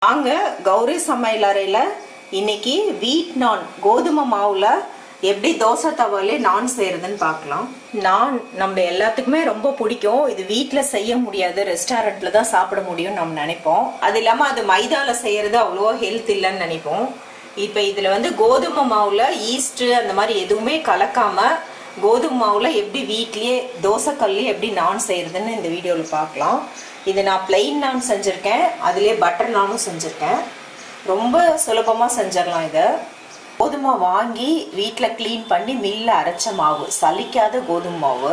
வாங்க கௌரி சமையலறையில இன்னைக்கு வீட் நான் கோதுமை மாவுல எப்படி தோசை தவாலே நான் செய்யறதுன்னு பார்க்கலாம். நான் நம்ம எல்லாத்துக்குமே ரொம்ப பிடிக்கும். இது வீட்ல செய்ய முடியாது, ரெஸ்டாரண்ட்ல தான் சாப்பிட முடியும் நம்ம நினைப்போம். அது இல்லாம அது மைதால செய்யறது அவ்வளோ ஹெல்த் இல்லைன்னு நினைப்போம். இப்போ இதுல வந்து கோதுமை மாவுல ஈஸ்ட் அந்த மாதிரி எதுவுமே கலக்காம கோதுமை மாவுல எப்படி வீட்லயே தோசை கல்லு எப்படி நான் செய்யறதுன்னு இந்த வீடியோல பார்க்கலாம். இது நான் பிளெயின் நான் செஞ்சிருக்கேன், அதுலயே பட்டர் நானும் செஞ்சிருக்கேன். ரொம்ப சுலபமா செஞ்சிடலாம். இதை கோதுமை வாங்கி வீட்டில் கிளீன் பண்ணி மில்ல அரைச்ச மாவு, சலிக்காத கோதுமை மாவு.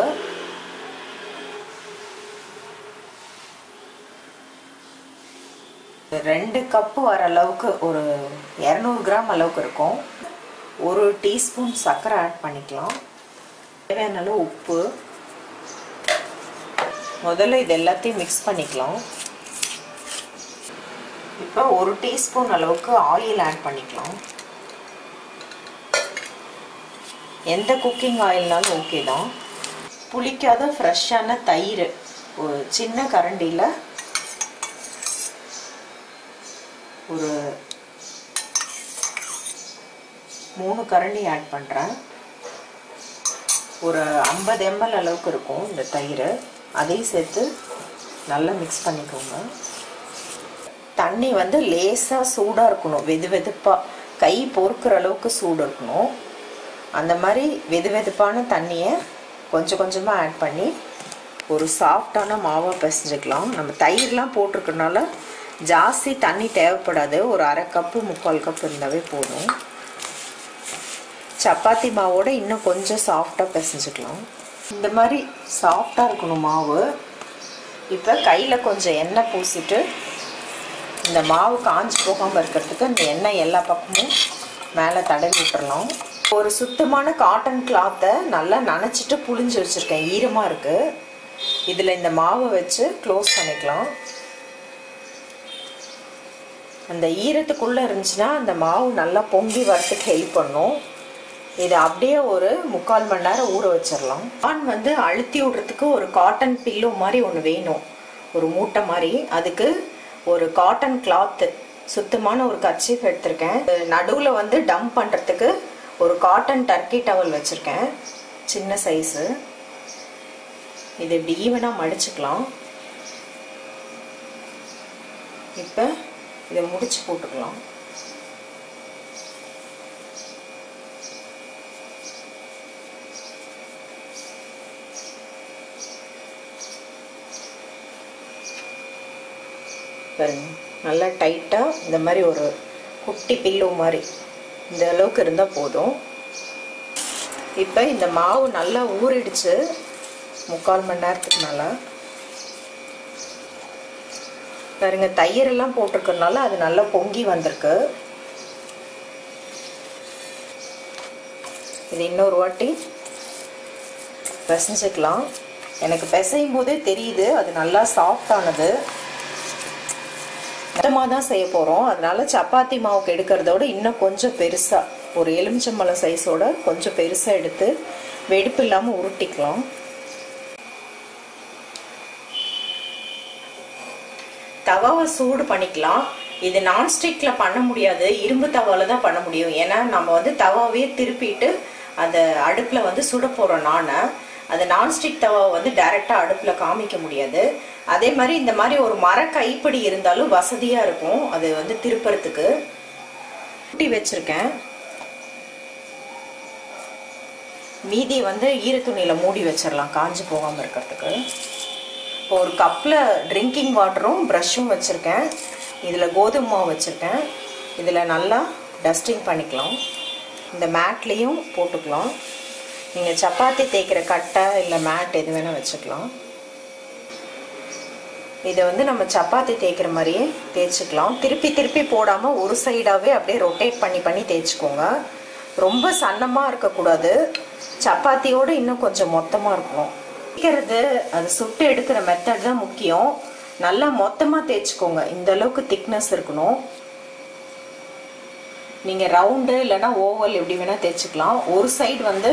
ரெண்டு கப்பு வர அளவுக்கு ஒரு 200 கிராம் அளவுக்கு இருக்கும். 1 டீஸ்பூன் சர்க்கரை ஆட் பண்ணிக்கலாம். தேவையான அளவு உப்பு. முதல்ல இது எல்லாத்தையும் மிக்ஸ் பண்ணிக்கலாம். இப்போ 1 டீஸ்பூன் அளவுக்கு ஆயில் ஆட் பண்ணிக்கலாம். எந்த குக்கிங் ஆயில்னாலும் ஓகே தான். புளிக்காத ஃப்ரெஷ்ஷான தயிர் ஒரு சின்ன கரண்டியில் ஒரு 3 கரண்டி ஆட் பண்ணுறேன். ஒரு 50 ml அளவுக்கு இருக்கும் இந்த தயிர். அதையும் சேர்த்து நல்லா மிக்ஸ் பண்ணிக்கோங்க. தண்ணி வந்து லேசாக சூடாக இருக்கணும், வெது வெதுப்பாக, கை பொறுக்கிற அளவுக்கு சூடு இருக்கணும். அந்த மாதிரி வெது வெதுப்பான தண்ணியை கொஞ்சம் கொஞ்சமாக ஆட் பண்ணி ஒரு சாஃப்டான மாவாக பிசைஞ்சிக்கலாம். நம்ம தயிர்லாம் போட்டிருக்கனால ஜாஸ்தி தண்ணி தேவைப்படாது. ஒரு 1/2 கப்பு 3/4 கப் இருந்தாவே போதும். சப்பாத்தி மாவோட இன்னும் கொஞ்சம் சாஃப்டாக பிசைஞ்சிக்கலாம். இந்த மாதிரி சாஃப்டாக இருக்கணும் மாவு. இப்போ கையில் கொஞ்சம் எண்ணெய் பூசிட்டு இந்த மாவு காஞ்சி போகாமல் இருக்கிறதுக்கு இந்த எண்ணெய் எல்லா பக்கமும் மேலே தடவி விட்டுறலாம். ஒரு சுத்தமான காட்டன் கிளாத்தை நல்லா நனைச்சிட்டு புழிஞ்சு வச்சுருக்கேன், ஈரமாக இருக்குது. இதில் இந்த மாவை வச்சு க்ளோஸ் பண்ணிக்கலாம். அந்த ஈரத்துக்குள்ளே இருந்துச்சுன்னா அந்த மாவு நல்லா பொங்கி வரத்துக்கு ஹெல்ப் பண்ணும். இதை அப்படியே ஒரு 3/4 மணி நேரம் ஊற வச்சிடலாம். நான் வந்து அழுத்தி விடுறதுக்கு ஒரு காட்டன் பில்லோ மாதிரி ஒன்று வேணும், ஒரு மூட்டை மாதிரி. அதுக்கு ஒரு காட்டன் கிளாத்து, சுத்தமான ஒரு கர்ச்சீஃப் எடுத்திருக்கேன். நடுவில் வந்து டம்ப் பண்ணுறதுக்கு ஒரு காட்டன் டர்க்கி டவல் வச்சுருக்கேன், சின்ன சைஸு. இது இப்படி ஈவனாக மடிச்சுக்கலாம். இப்போ இதை முடிச்சு போட்டுக்கலாம். பாருங்க, நல்லா டைட்டாக இந்த மாதிரி ஒரு குட்டி பில்லோ மாதிரி இந்த அளவுக்கு இருந்தால் போதும். இப்போ இந்த மாவு நல்லா ஊறிடுச்சு 3/4 மணி நேரத்துக்கு மேலே. பாருங்க, தயிரெல்லாம் போட்டிருக்கறனால அது நல்லா பொங்கி வந்திருக்கு. இது இன்னொரு வாட்டி பிசைஞ்சிக்கலாம். எனக்கு பிசையும் போதே தெரியுது அது நல்லா சாஃப்டானது. மொத்தமாக தான் செய்ய போகிறோம், அதனால சப்பாத்தி மாவுக்கு எடுக்கிறதோட இன்னும் கொஞ்சம் பெருசாக, ஒரு எலுமிச்சம்பழம் சைஸோட கொஞ்சம் பெருசாக எடுத்து வெடிப்பு இல்லாமல் உருட்டிக்கலாம். தவாவை சூடு பண்ணிக்கலாம். இது நான்ஸ்டிக்கில் பண்ண முடியாது, இரும்பு தவாவில் தான் பண்ண முடியும். ஏன்னா நம்ம வந்து தவாவே திருப்பிட்டு அந்த அடுப்பில் வந்து சுட போகிறோம். அது நான்ஸ்டிக் தவாவை வந்து டைரெக்டாக அடுப்பில் காமிக்க முடியாது. அதே மாதிரி இந்த மாதிரி ஒரு மர கைப்பிடி இருந்தாலும் வசதியாக இருக்கும் அது வந்து திருப்பறதுக்கு. ஊட்டி வச்சுருக்கேன். மீதி வந்து ஈரத்துணியில் மூடி வச்சிடலாம் காஞ்சி போகாமல் இருக்கிறதுக்கு. இப்போ ஒரு கப்பில் ட்ரிங்கிங் வாட்டரும் ப்ரஷ்ஷும் வச்சுருக்கேன். இதில் கோதுமை மாவு வச்சுருக்கேன். இதில் நல்லா டஸ்டிங் பண்ணிக்கலாம். இந்த மேட்லேயும் போட்டுக்கலாம். நீங்கள் சப்பாத்தி தேய்க்கிற கட்டை இல்லை மேட் எது வேணால் வச்சுக்கலாம். இதை வந்து நம்ம சப்பாத்தி தேய்க்கிற மாதிரியே தேய்ச்சிக்கலாம். திருப்பி திருப்பி போடாமல் ஒரு சைடாகவே அப்படியே ரொட்டேட் பண்ணி பண்ணி தேய்ச்சிக்கோங்க. ரொம்ப சன்னமாக இருக்கக்கூடாது, சப்பாத்தியோடு இன்னும் கொஞ்சம் மொத்தமாக இருக்கணும். தேய்க்கிறது அது சுட்டு எடுக்கிற மெத்தட் தான் முக்கியம். நல்லா மொத்தமாக தேய்ச்சிக்கோங்க. இந்த அளவுக்கு திக்னஸ் இருக்கணும். நீங்கள் ரவுண்டு இல்லைன்னா ஓவல் எப்படி வேணால் தேய்ச்சிக்கலாம். ஒரு சைடு வந்து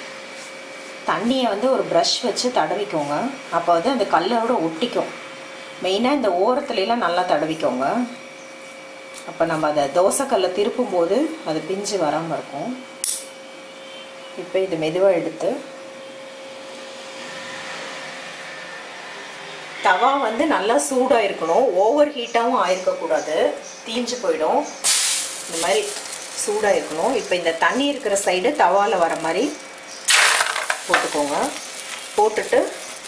தண்ணியை வந்து ஒரு ப்ரஷ் வச்சு தடவிக்கோங்க. அப்போ வந்து அந்த கல்லோட ஒட்டிக்கும். மெயினாக இந்த ஓரத்துலலாம் நல்லா தடவிக்கோங்க. அப்போ நம்ம அதை தோசைக்கல்லை திருப்பும் போது அது பிஞ்சு வராமல் இருக்கும். இப்போ இது மெதுவாக எடுத்து தவா வந்து நல்லா சூடாக இருக்கணும், ஓவர் ஹீட்டாகவும் ஆயிருக்கக்கூடாது, தீஞ்சு போயிடும். இந்த மாதிரி சூடாக இருக்கணும். இப்போ இந்த தண்ணி இருக்கிற சைடு தவாவில் வர மாதிரி போட்டுக்கோங்க. போட்டுட்டு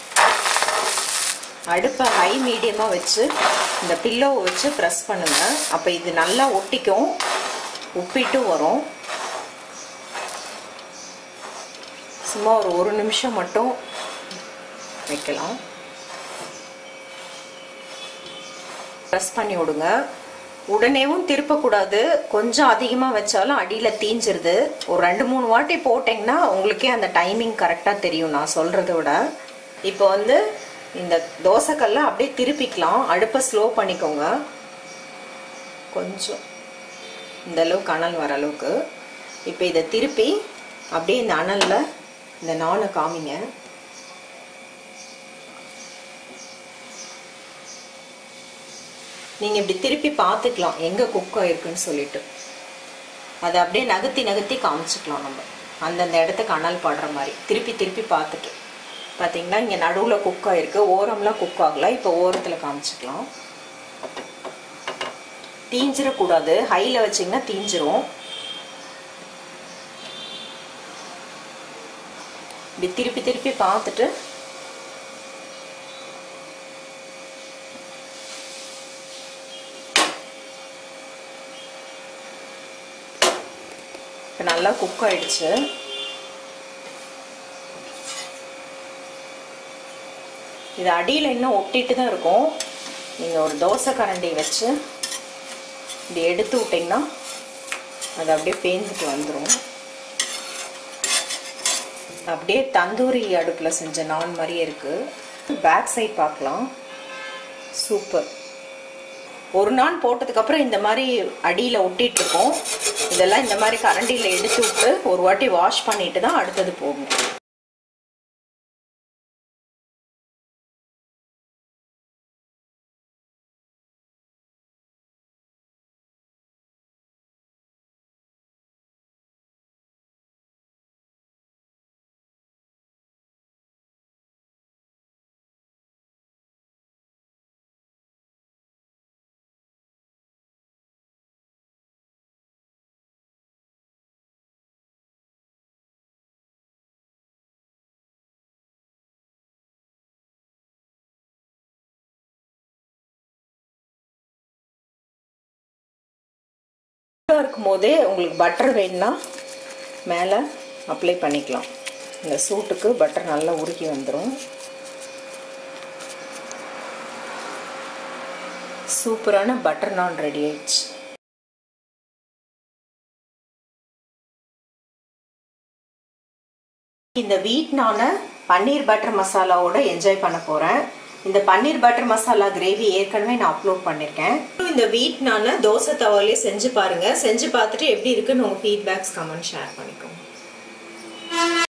அடுப்பை ஹை மீடியமாக வச்சு இந்த பில்லோவை வச்சு ப்ரெஸ் பண்ணுங்கள். அப்போ இது நல்லா ஒட்டிக்கும், உப்பிட்டும் வரும். சும்மா ஒரு நிமிஷம் மட்டும் வைக்கலாம். ப்ரெஸ் பண்ணி விடுங்க. உடனேவும் திருப்பக்கூடாது, கொஞ்சம் அதிகமாக வச்சாலும் அடியில் தீஞ்சிருது. ஒரு 2-3 வாட்டி போட்டிங்கன்னா உங்களுக்கே அந்த டைமிங் கரெக்டாக தெரியும் நான் சொல்கிறத விட. இப்போ வந்து இந்த தோசைக்கல்லை அப்படியே திருப்பிக்கலாம். அடுப்பை ஸ்லோ பண்ணிக்கோங்க, கொஞ்சம் இந்த அளவுக்கு அனல் வர அளவுக்கு. இப்போ இதை திருப்பி அப்படியே இந்த அனலில் இந்த நானை காமிங்க. நீங்கள் இப்படி திருப்பி பார்த்துக்கலாம் எங்கே குக் ஆகிருக்குன்னு சொல்லிட்டு. அதை அப்படியே நகர்த்தி நகர்த்தி காமிச்சிக்கலாம் நம்ம அந்தந்த இடத்துக்கு அனல் படுற மாதிரி. திருப்பி திருப்பி பார்த்துட்டு பார்த்தீங்கன்னா இங்கே நடுவில் குக் ஆகிருக்கு, ஓரம்லாம் குக் ஆகலை. இப்போ ஓரத்தில் காமிச்சிக்கலாம். தீஞ்சிடக்கூடாது, ஹையில் வச்சிங்கன்னா தீஞ்சிரும். இப்படி திருப்பி திருப்பி பார்த்துட்டு நல்லா குக் ஆயிடுச்சு. இது அடியில் இன்னும் ஒட்டிட்டு தான் இருக்கும். நீங்கள் ஒரு தோசை கரண்டி வச்சு இப்படி எடுத்து விட்டிங்கன்னா அது அப்படியே பேஞ்சிட்டு வந்துடும். அப்படியே தந்தூரி அடுப்பில் செஞ்ச நான் மாதிரியே இருக்குது. பேக் சைட் பார்க்கலாம். சூப்பர். ஒரு நான் போட்டதுக்கப்புறம் இந்த மாதிரி அடியில் ஒட்டிட்டு இருக்கும். இதெல்லாம் இந்த மாதிரி கரண்டியில் எடுத்து விட்டு ஒரு வாட்டி வாஷ் பண்ணிட்டு தான் அடுத்தது போடணும். இருக்கும் போதே உங்களுக்கு பட்டர் வேணும்னா மேலே அப்ளை பண்ணிக்கலாம். இந்த சூட்டுக்கு பட்டர் நல்லா உருகி வந்துடும். சூப்பரான பட்டர் நான் ரெடி ஆயிடுச்சு. இந்த வீட் நானை பன்னீர் பட்டர் மசாலாவோட என்ஜாய் பண்ண போகிறேன். இந்த பன்னீர் பட்டர் மசாலா கிரேவி ஏற்கனவே நான் அப்லோட் பண்ணியிருக்கேன். இந்த வீட் நானை தோசை தவாலே செஞ்சு பாருங்கள். செஞ்சு பார்த்துட்டு எப்படி இருக்குன்னு உங்கள் ஃபீட்பேக்ஸ் கமெண்ட் ஷேர் பண்ணிக்கோங்க.